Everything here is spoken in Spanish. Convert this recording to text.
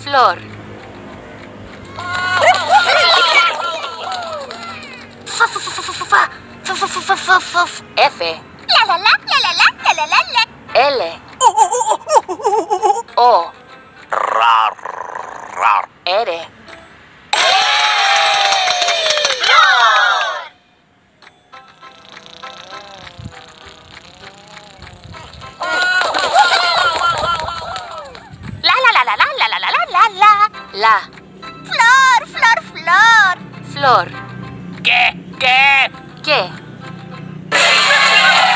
Flor. F. La la la, la la la, la la la la. L. O. Rar, rar. R. La la la la la la la la la la la. La. Flor, flor, flor. Flor. ¿Qué? ¿Qué? ¿Qué?